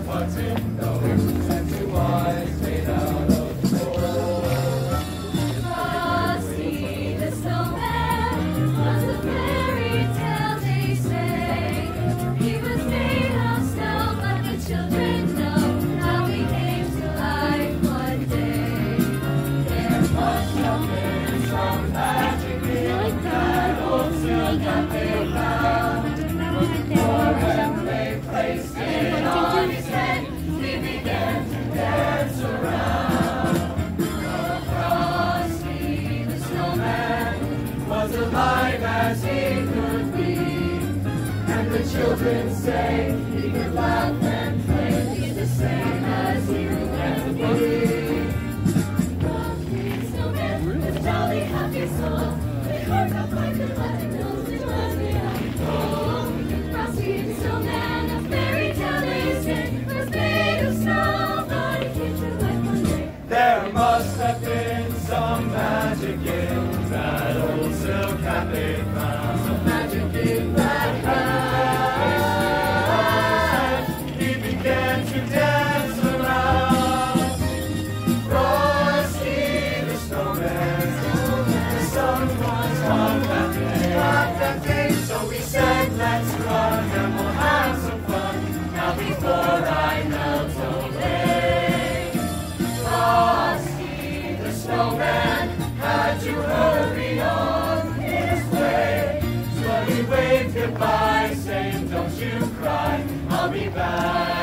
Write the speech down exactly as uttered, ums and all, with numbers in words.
what's in those two eyes made out of gold. Frosty the snowman was a fairy tale, they say. He was made of snow, but the children know how he came to life one day. There must have been some magic in that old silk that they found. For when they placed it on his head, he began to dance around. Oh, Frosty the snowman Was alive as he could be, and the children say he could laugh and play. He's the same as you and me. Frosty the snowman was a jolly happy soul. They carved up like the Latin hills, it was the happy pole. Frosty the snowman, a fairy tale they say, was made of snow, but he came to life one day. There must have been some magic in that old silk hat they found. Some magic in that hat. He began to dance around. Frosty the snowman. The sun was hot that day. Hot that day. So we said, let's run and we'll have some fun. Now before I melt away. Frosty the snowman had to hurry on his way. So he waved goodbye, saying, don't you cry, I'll be back.